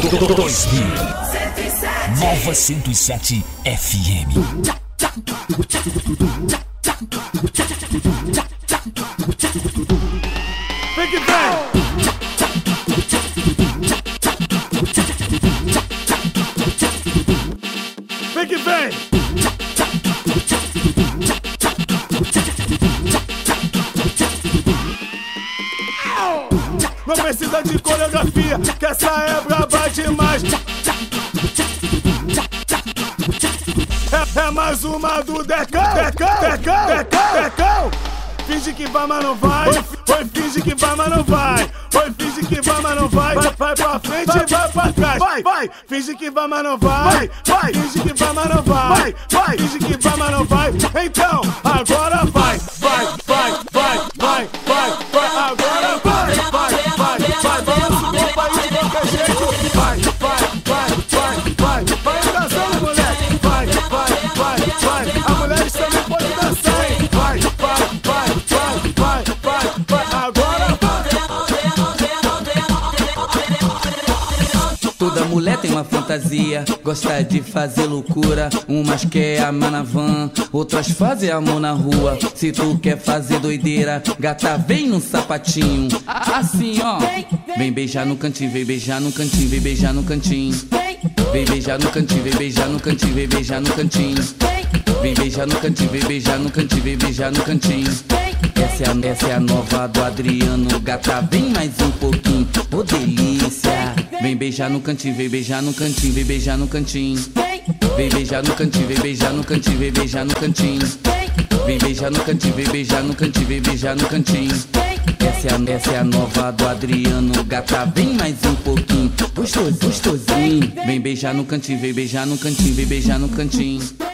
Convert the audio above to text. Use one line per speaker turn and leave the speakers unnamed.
2000. Nova 107 FM.
Vem que vem! Vem que vem! Não precisa de coreografia, que essa é braba demais. É mais uma do Decão. Finge que vai, mas não vai. Oi, finge que vai, mas não vai. Oi, finge que vai, mas não vai. Vai pra frente e vai pra trás. Vai, finge que vai, mas não vai. Vai, finge que vai, mas não vai. Vai, finge que vai, mas não vai. Então, agora vai. Agora vai. Balança o corpo aí de qualquer jeito. Vai, dançando, moleque. Vai. As mulheres também podem dançar, hein? Vai. Agora vai.
Toda mulher tem uma fantasia, gosta de fazer loucura. Umas quer amar na van, outras fazem amor na rua. Se tu quer fazer doideira, gata, vem no sapatinho. Assim, ó. Vem beijar no cantinho, vem beijar no cantinho, vem beijar no cantinho. Vem beijar no cantinho, vem beijar no cantinho, vem beijar no cantinho. Vem beijar no cantinho, vem beijar no cantinho, vem beijar no cantinho. Essa é a nova do Adriano, gata, vem mais um pouquinho, ô delícia. Vem beijar no cantinho, vem beijar no cantinho, vem beijar no cantinho. Vem beijar no cantinho, vem beijar no cantinho, vem beijar no cantinho. Vem beijar no cantinho, vem beijar no cantinho, vem beijar no cantinho. Essa é a nova do Adriano, gata, vem mais um pouquinho, gostosinho. Vem beijar no cantinho, vem beijar no cantinho, vem beijar no cantinho.